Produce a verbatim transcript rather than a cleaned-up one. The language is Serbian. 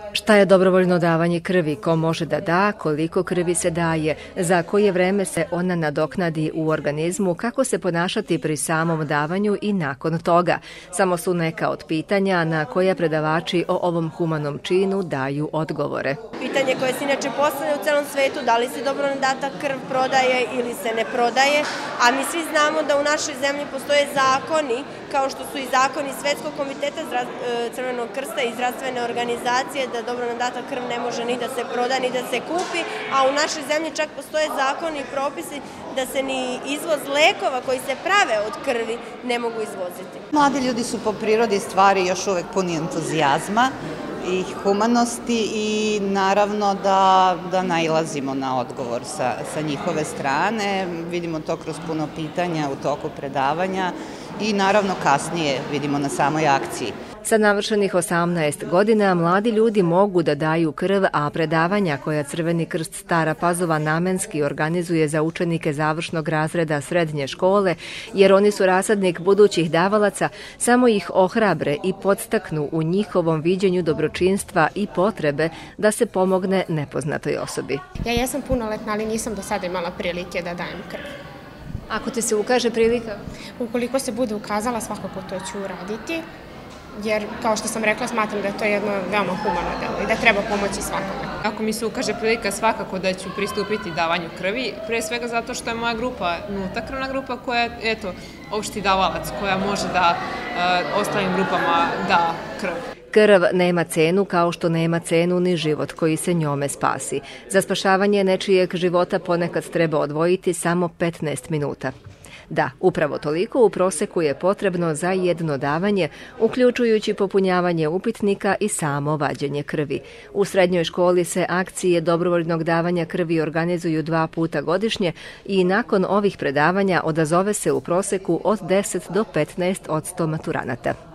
Šta je dobrovoljno davanje krvi, ko može da da, koliko krvi se daje, za koje vreme se ona nadoknadi u organizmu, kako se ponašati pri samom davanju i nakon toga. Samo su neka od pitanja na koja predavači o ovom humanom činu daju odgovore. Pitanje koje se inače postavlja u celom svetu, da li se dobrovoljno data krv prodaje ili se ne prodaje, a mi svi znamo da u našoj zemlji postoje zakoni, kao što su i zakoni Svetskog komiteta Crvenog krsta i zdravstvene organizacije, da dobrovoljno data krv ne može ni da se proda, ni da se kupi, a u našoj zemlji čak postoje zakoni i propisi da se ni izvoz lekova koji se prave od krvi ne mogu izvoziti. Mladi ljudi su po prirodi stvari još uvek puni entuzijazma i humanosti i naravno da, da nailazimo na odgovor sa, sa njihove strane. Vidimo to kroz puno pitanja u toku predavanja i naravno kasnije vidimo na samoj akciji. Sa navršenih osamnaest godina mladi ljudi mogu da daju krv, a predavanja koja Crveni krst Stara Pazova namenski organizuje za učenike završnog razreda srednje škole, jer oni su rasadnik budućih davalaca, samo ih ohrabre i podstaknu u njihovom viđenju dobročinstva i potrebe da se pomogne nepoznatoj osobi. Ja jesam punoletna, ali nisam do sada imala prilike da dajem krv. Ako ti se ukaže prilika? Ukoliko se bude ukazala, svakako to ću uraditi, jer, kao što sam rekla, smatram da je to jedno veoma humano delo i da treba pomoći svakome. Ako mi se ukaže prilika, svakako da ću pristupiti davanju krvi, pre svega zato što je moja grupa nulta krvna grupa koja je, eto, opšti davalac, koja može da uh, ostalim grupama da krv. Krv nema cenu kao što nema cenu ni život koji se njome spasi. Za spašavanje nečijeg života ponekad treba odvojiti samo petnaest minuta. Da, upravo toliko u proseku je potrebno za jedno davanje, uključujući popunjavanje upitnika i samo vađenje krvi. U srednjoj školi se akcije dobrovoljnog davanja krvi organizuju dva puta godišnje i nakon ovih predavanja odazove se u proseku od deset do petnaest odsto maturanata.